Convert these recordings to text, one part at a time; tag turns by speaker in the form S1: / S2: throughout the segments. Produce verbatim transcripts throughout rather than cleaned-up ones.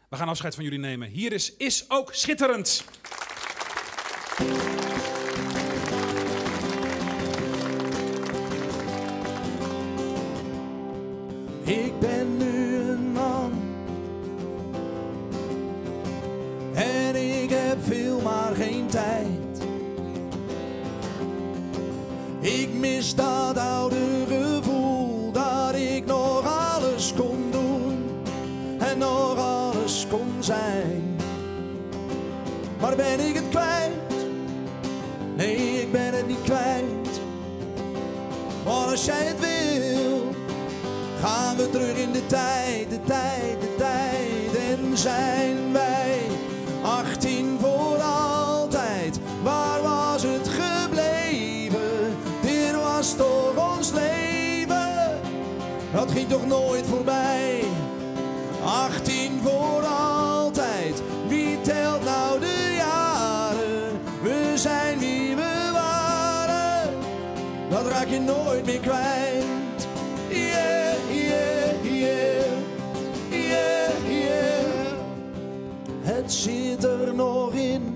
S1: We gaan afscheid van jullie nemen. Hier is Is ook schitterend.
S2: Ik ben nu een man en ik heb veel maar geen tijd. Ik mis dat oude gevoel dat ik nog alles kon doen en nog alles kon zijn. Maar ben ik het kwijt? Nee, ik ben het niet kwijt. Maar als jij het wil, gaan we terug in de tijd, de tijd, de tijd. En zijn wij achttien voor altijd. Waar was het gebleven? Dit was toch ons leven? Dat ging toch nooit voorbij? achttien voor altijd. Wie telt nou de jaren? We zijn wie we waren. Dat raak je nooit meer kwijt. Yeah, yeah, yeah, yeah, yeah. Het zit er nog in.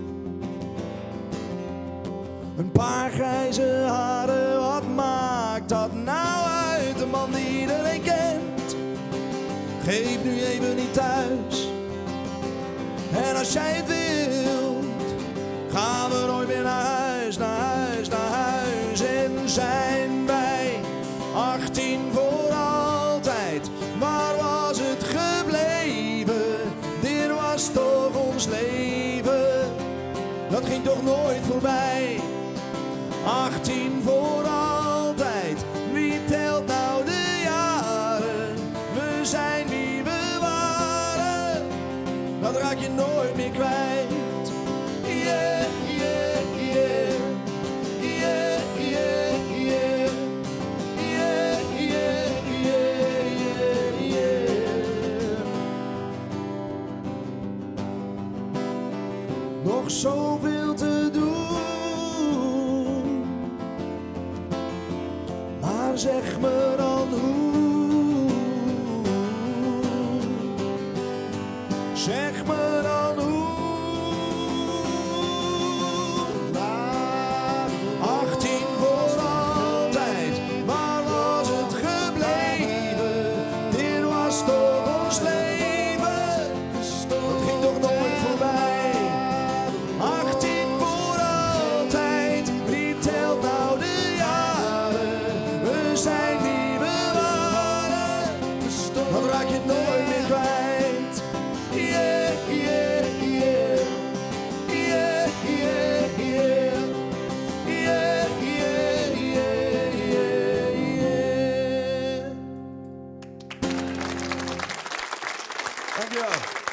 S2: Een paar grijze haren, wat maakt dat nou uit? De man die iedereen kent, geef nu even niet thuis. En als jij het wilt, gaan we nooit meer naar huis, naar huis, naar huis. En zijn wij achttien voor altijd. Waar was het gebleven? Dit was toch ons leven? Dat ging toch nooit voorbij? achttien voor altijd. Wie telt nou de jaren? We zijn wie we waren. Dat raak je nooit meer kwijt. Yeah, yeah, yeah. Yeah, yeah, yeah. Yeah, yeah, yeah, yeah, yeah. Nog zoveel te doen, maar zeg me dan hoe. Zeg me dan hoe. achttien voor altijd. Waar was het gebleven? Dit was toch ons leven? Dat ging toch nooit voorbij? achttien voor altijd. Wie telt nou de jaren? We zijn wie we waren. Dat raak je nooit meer kwijt. Yeah, yeah, yeah. Yeah, yeah, yeah. Yeah, yeah, yeah, yeah, yeah. Dankjewel.